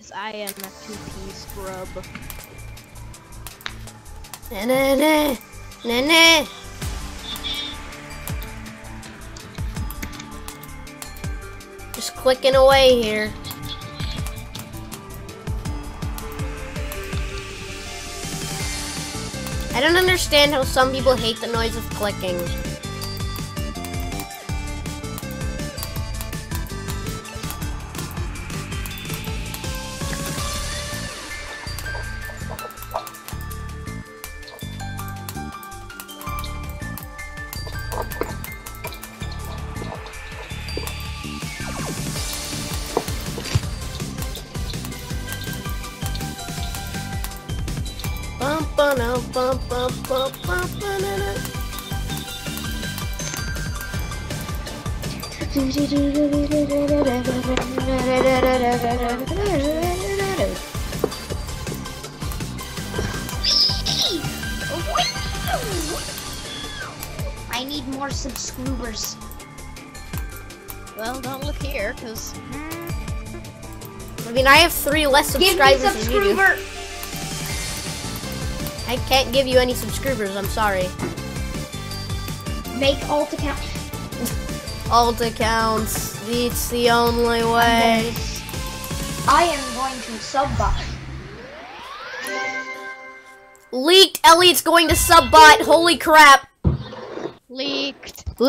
because I am a 2P scrub. Na. Just clicking away here. I don't understand how some people hate the noise of clicking. I need more subscribers. Well, don't look here, because... I mean, I have 3 less subscribers Give me than you do. subscriber. I can't give you any subscribers, I'm sorry. Make alt account. Alt accounts, it's the only way. I am going to subbot. Leaked! Elliot's going to subbot, holy crap! Leaked.